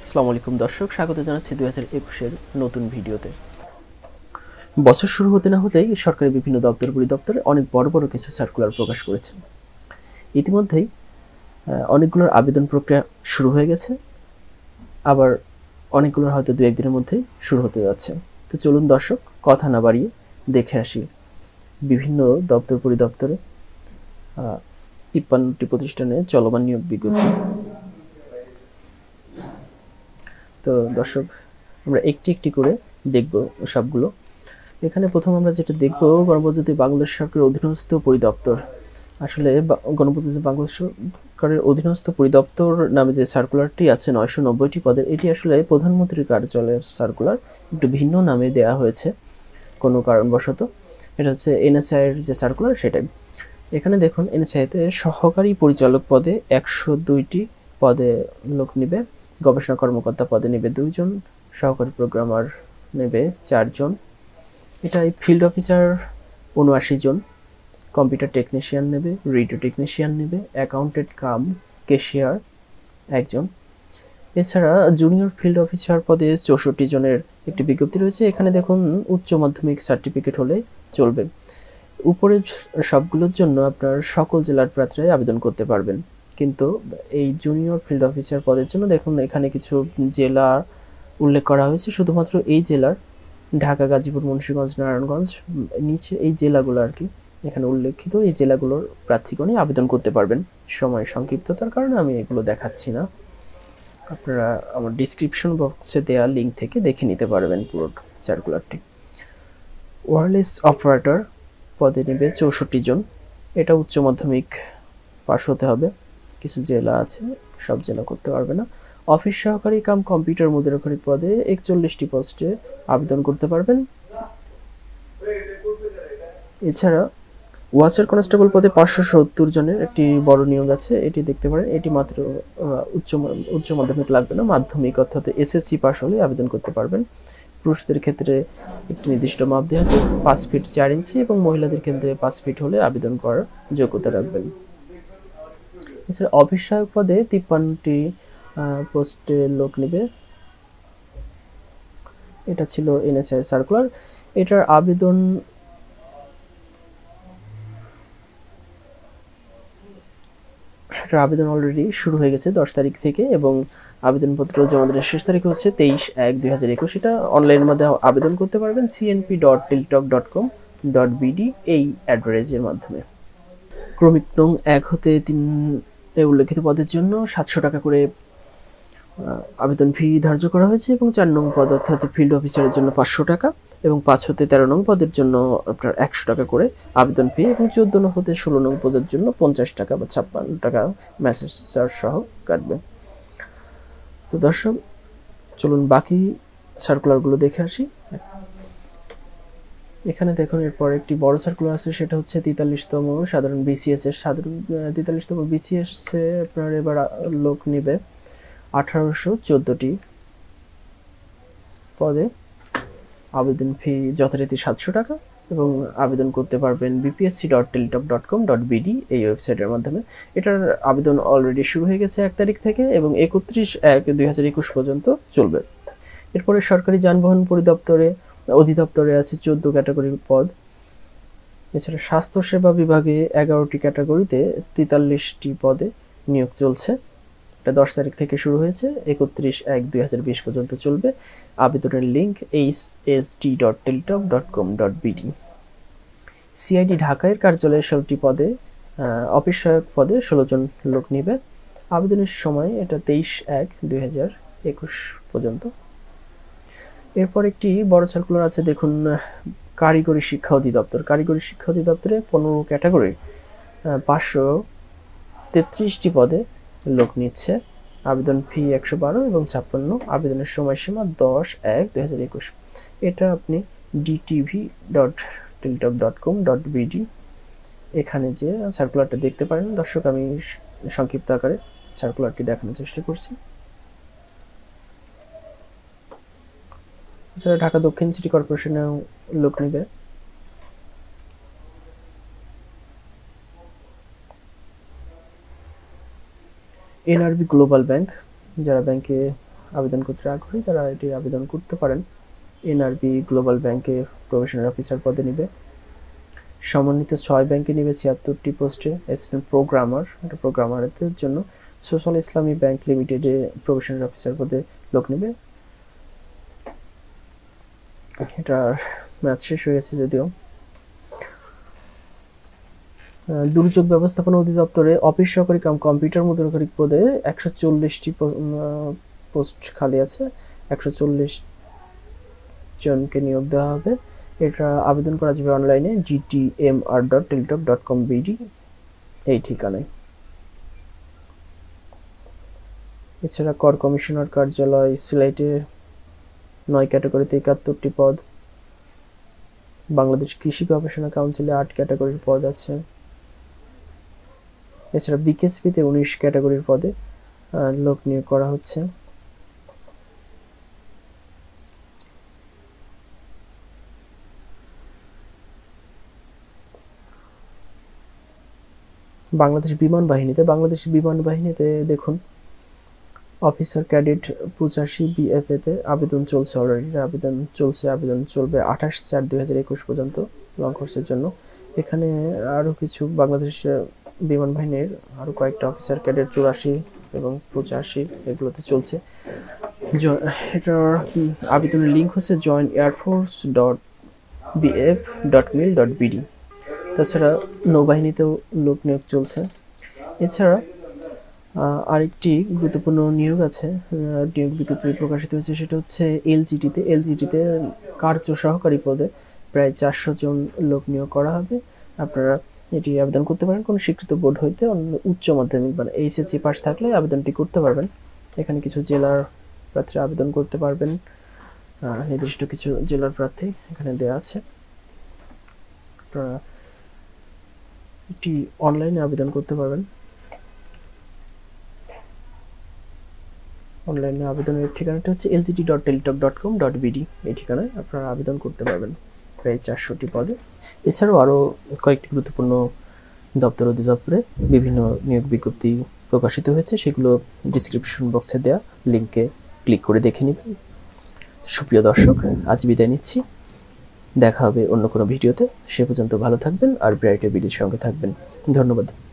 আসসালামু আলাইকুম দর্শক, স্বাগত জানাচ্ছি 2021-এর নতুন ভিডিওতে। বছর শুরু হতে না হতেই সরকারি বিভিন্ন দপ্তর পরিদপ্তরে অনেক বড় বড় কিছু সার্কুলার প্রকাশ করেছে। ইতিমধ্যেই অনেকগুলোর আবেদন প্রক্রিয়া শুরু হয়ে গেছে, আবার অনেকগুলোর হয়তো দু একদিনের মধ্যেই শুরু হতে যাচ্ছে। তো চলুন দর্শক, কথা না বাড়িয়ে দেখে আসি বিভিন্ন দপ্তর পরিদপ্তরে 53টি প্রতিষ্ঠানে চলমান নিয়োগ বিজ্ঞপ্তি। তো দর্শক, আমরা একটি একটি করে দেখব সবগুলো। এখানে প্রথম আমরা যেটা দেখব, গণপ্রজাতন্ত্রী বাংলাদেশ সরকারের অধীনস্থ পরিদপ্তর। আসলে গণপ্রজাতন্ত্রী বাংলাদেশ সরকারের অধীনস্থ পরিদপ্তর নামে যে সার্কুলারটি আছে 990টি পদের, এটি আসলে প্রধানমন্ত্রীর কার্যালয়ের সার্কুলার, একটু ভিন্ন নামে দেয়া হয়েছে কোনো কারণবশত। এটা হচ্ছে এনএসআইয়ের যে সার্কুলার সেটাই। এখানে দেখুন, এনএসআইতে সহকারী পরিচালক পদে 102টি পদে লোক নেবে, গবেষণা কর্মকর্তা পদে নেবে 2 জন, সহকারী প্রোগ্রামার নেবে 4 জন, এটাই ফিল্ড অফিসার 79 জন, কম্পিউটার টেকনিশিয়ান নেবে, রেডিও টেকনিশিয়ান নেবে, অ্যাকাউন্টেন্ট কাম ক্যাশিয়ার 1 জন। এছাড়া জুনিয়র ফিল্ড অফিসার পদে 64 জনের একটি বিজ্ঞপ্তি রয়েছে। এখানে দেখুন, উচ্চ মাধ্যমিক সার্টিফিকেট হলে চলবে। উপরে সবগুলোর জন্য আপনার সকল জেলার প্রার্থীরা আবেদন করতে পারবেন, কিন্তু এই জুনিয়র ফিল্ড অফিসার পদের জন্য দেখুন এখানে কিছু জেলা উল্লেখ করা হয়েছে। শুধুমাত্র এই জেলার ঢাকা, গাজীপুর, মুন্সিগঞ্জ, নারায়ণগঞ্জ, নিচে এই জেলাগুলো আর কি এখানে উল্লেখিত, এই জেলাগুলোর প্রার্থীগণই আবেদন করতে পারবেন। সময় সংক্ষিপ্ততার কারণে আমি এগুলো দেখাচ্ছি না, আপনারা আমার ডিসক্রিপশন বক্সে দেওয়া লিঙ্ক থেকে দেখে নিতে পারবেন পুরো সার্কুলারটি। ওয়্যারলেস অপারেটর পদে নেবে 64 জন, এটা উচ্চ মাধ্যমিক পাস হতে হবে। কিছু জেলা আছে, সব জেলা করতে পারবে না। অফিস সহকারী কাম কম্পিউটার মুদ্রাক্ষরিক পদে 41টি পোস্টে আবেদন করতে পারবেন। এছাড়া ওয়াচার কনস্টেবল পদে 570 জনের একটি বড় নিয়োগ আছে, এটি দেখতে পারেন। এটি মাত্র উচ্চ মাধ্যমিক লাগবে না, মাধ্যমিক অর্থাৎ এসএসসি পাস হলে আবেদন করতে পারবেন। পুরুষদের ক্ষেত্রে একটি নির্দিষ্ট মাপ দেওয়া আছে 5 ফিট 4 ইঞ্চি, এবং মহিলাদের ক্ষেত্রে 5 ফিট হলে আবেদন করার যোগ্যতা রাখবেন। এছাড়া অফিস সহায়ক পদে 53টি পোস্টে লোক নেবে। এটা ছিল এনএচআই সার্কুলার। এটার আবেদন অলরেডি শুরু হয়ে গেছে 10 তারিখ থেকে, এবং আবেদনপত্র জমা দেওয়ার শেষ তারিখ হচ্ছে 23/1/2021। এটা অনলাইনের মধ্যে আবেদন করতে পারবেন cnp.tiltok.com.bd এই অ্যাড্রেসের মাধ্যমে। ক্রমিক নং 1 হতে 3 এ উল্লেখিত পদের জন্য 700 টাকা করে আবেদন ফি ধার্য করা হয়েছে, এবং 4 নং পদ অর্থাৎ ফিল্ড অফিসারের জন্য 500 টাকা, এবং 5 হতে 13 নং পদের জন্য আপনার 100 টাকা করে আবেদন ফি, এবং 14 নং হতে 16 নং পদের জন্য 50 টাকা বা 56 টাকা মেসেজ চার্জ সহ কাটবে। তো দর্শক, চলুন বাকি সার্কুলারগুলো দেখে আসি। এখানে দেখুন, এরপর একটি বড় সার্কুলার আছে, সেটা হচ্ছে 43তম সাধারণ বিসিএস এর 43তম বিসিএস এ আপনার এবার লোক নেবে 1814টি পদে। আবেদন ফি যথারীতি 700 টাকা, এবং আবেদন করতে পারবেন bpsc.tiltok.com.bd এই ওয়েবসাইটের মাধ্যমে। এটার আবেদন অলরেডি শুরু হয়ে গেছে 1 তারিখ থেকে, এবং 31/1/2021 পর্যন্ত চলবে। এরপরে সরকারি যানবাহন অধিদপ্তরে আছে 14 ক্যাটাগরির পদ। এছাড়া স্বাস্থ্যসেবা বিভাগে 11টি ক্যাটাগরিতে 43টি পদে নিয়োগ চলছে। এটা 10 তারিখ থেকে শুরু হয়েছে, 31/1/2020 পর্যন্ত চলবে। আবেদনের লিঙ্ক hst.tiltok.com.bd। সিআইডি ঢাকার কার্যালয়ে 16টি পদে, অফিস সহায়ক পদে 16 জন লোক নেবে। আবেদনের সময় এটা 23/1/2021 পর্যন্ত। এরপর একটি বড় সার্কুলার আছে, দেখুন কারিগরি শিক্ষা অধিদপ্তর। কারিগরি শিক্ষা অধিদপ্তরে 15 ক্যাটাগরি 533টি পদে লোক নিচ্ছে। আবেদন ফি 112 এবং 56। আবেদনের সময়সীমা 10/1/2021। এটা আপনি dtv.tiltok.com.bd এখানে যে সার্কুলারটা দেখতে পারেন। দর্শক, আমি সংক্ষিপ্ত আকারে সার্কুলারটি দেখানোর চেষ্টা করছি। এছাড়া ঢাকা দক্ষিণ সিটি কর্পোরেশনেও লোক নেবে। এনআরবি গ্লোবাল ব্যাংক, যারা ব্যাংকে আবেদন করতে আগ্রহী তারা এটি আবেদন করতে পারেন। এনআরবি গ্লোবাল ব্যাংকে প্রফেশনাল অফিসার পদে নিবে। সমন্বিত 6 ব্যাংকে নিবে 76টি পোস্টে অ্যাসিস্ট্যান্ট প্রোগ্রামার, এটা প্রোগ্রামারদের জন্য। সোশ্যাল ইসলামী ব্যাংক লিমিটেডে প্রফেশনাল অফিসার পদে লোক নেবে। এটা ম্যাচ শেষ হয়ে গেছে যদিও। দুর্যোগ ব্যবস্থাপনা অধিদপ্তরে অফিস সহকারী কাম কম্পিউটার মুদ্রাক্ষরিক পদে 140টি পোস্ট খালি আছে, 140 জনকে নিয়োগ দেওয়া হবে। এটা আবেদন করা যাবে অনলাইনে gtmr.teletalk.com/bd এই ঠিকানায়। এছাড়া কর কমিশনার কার্যালয় সিলেটে 9 ক্যাটাগরিতে 71টি পদ। বাংলাদেশ কৃষি গবেষণা কাউন্সিলে 8 ক্যাটাগরির পদ আছে। এছাড়া বিকেএসপিতে 19 ক্যাটাগরির পদে লোক নিয়োগ করা হচ্ছে। বাংলাদেশ বিমান বাহিনীতে দেখুন অফিসার ক্যাডেট 85 বিএফএতে আবেদন চলছে, অলরেডি আবেদন চলবে 28/4/2021 পর্যন্ত লং কোর্সের জন্য। এখানে আরও কিছু বাংলাদেশ বিমান বাহিনীর আরও কয়েকটা অফিসার ক্যাডেট 84 এবং 85 এগুলোতে চলছে। এটার আবেদনের লিঙ্ক হচ্ছে joinairforce.bf.mil.bd। তাছাড়া নৌবাহিনীতেও লোক নিয়োগ চলছে। এছাড়া আরেকটি গুরুত্বপূর্ণ নিয়োগ আছে, নিয়োগ বিজ্ঞপ্তি প্রকাশিত হয়েছে, সেটা হচ্ছে এলজিটিতে কার্য সহকারী পদে প্রায় 400 জন লোক নিয়োগ করা হবে। আপনারা এটি আবেদন করতে পারেন কোনো স্বীকৃত বোর্ড হইতে, উচ্চ মাধ্যমিক মানে এইচএসসি পাস থাকলে আবেদনটি করতে পারবেন। এখানে কিছু জেলার প্রার্থীরা আবেদন করতে পারবেন, নির্দিষ্ট কিছু জেলার প্রার্থী এখানে দেওয়া আছে। আপনারা এটি অনলাইনে আবেদন করতে পারবেন। অনলাইনে আবেদনের ঠিকানাটা হচ্ছে lgt.teletalk.com/bd এই ঠিকানায় আপনারা আবেদন করতে পারবেন প্রায় 400টি পদে। এছাড়াও আরও কয়েকটি গুরুত্বপূর্ণ দপ্তর অধিদপ্তরে বিভিন্ন নিয়োগ বিজ্ঞপ্তি প্রকাশিত হয়েছে, সেগুলো ডিসক্রিপশন বক্সে দেওয়া লিঙ্কে ক্লিক করে দেখে নেবেন। সুপ্রিয় দর্শক, আজ বিদায় নিচ্ছি, দেখা হবে অন্য কোনো ভিডিওতে। সে পর্যন্ত ভালো থাকবেন আর ব্রাইটের বিডির সঙ্গে থাকবেন। ধন্যবাদ।